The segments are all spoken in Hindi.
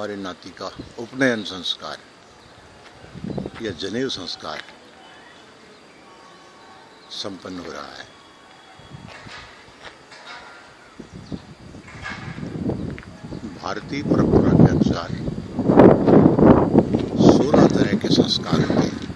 हमारे नाती का उपनयन संस्कार या जनेऊ संस्कार संपन्न हो रहा है। भारतीय परंपरा के अनुसार 16 तरह के संस्कार होते हैं।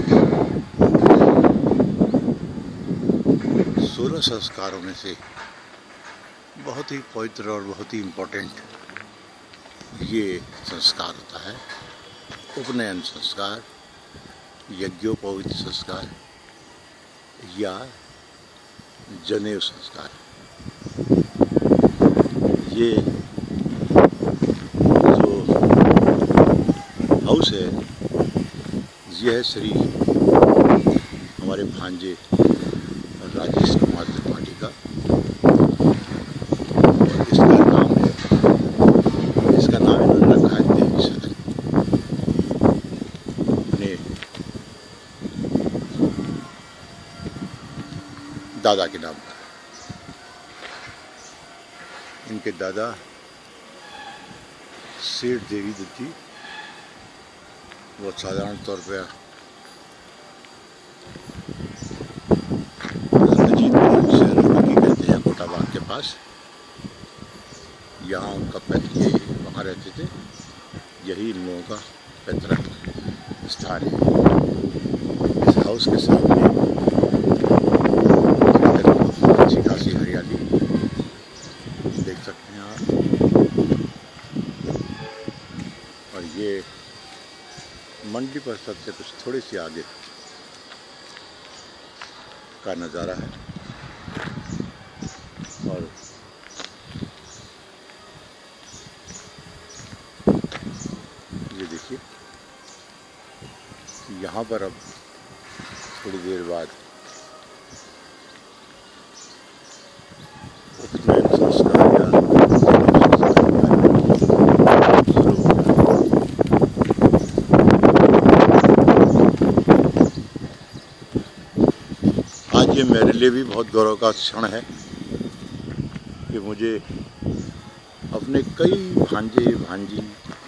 16 संस्कारों में से बहुत ही पवित्र और बहुत ही इम्पोर्टेंट ये संस्कार होता है उपनयन संस्कार, यज्ञोपवीत संस्कार या जनेऊ संस्कार। ये जो हाउस है ये है श्री हमारे भांजे राजेश कुमार त्रिपाठी का, और इसका नाम इन्होंने रखा है देवी सदन। अपने दादा के नाम पर। इनके दादा सेठ देवी दत्ती वो साधारण तौर पर कहते हैं कोटाबाग के पास। यहाँ उनका पैतृक वहाँ रहते थे, यही इन लोगों का पैतृक स्थान है। इस हाउस के सामने अच्छी खासी हरियाली देख सकते हैं आप, और ये मंडी परिसर से कुछ थोड़ी सी आगे का नज़ारा है। और ये देखिए यहाँ पर अब थोड़ी देर बाद उपनयन संस्कार या आज ये मेरे लिए भी बहुत गौरव का क्षण है कि मुझे अपने कई भांजे भांजी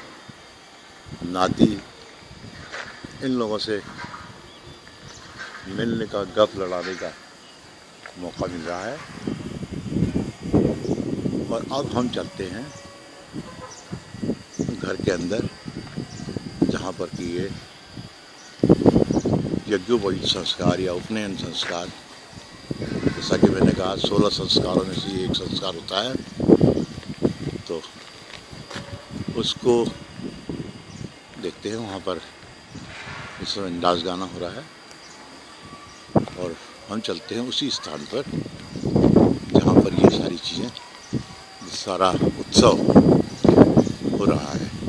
नाती इन लोगों से मिलने का, गप लड़ाने का मौका मिल रहा है। और अब हम चलते हैं घर के अंदर, जहाँ पर कि ये यज्ञोपवीत संस्कार या उपनयन संस्कार, जैसा कि मैंने कहा 16 संस्कारों में से एक संस्कार होता है, तो उसको देखते हैं। वहाँ पर इस समय नाच गाना हो रहा है और हम चलते हैं उसी स्थान पर जहाँ पर ये सारी चीज़ें, सारा उत्सव हो रहा है।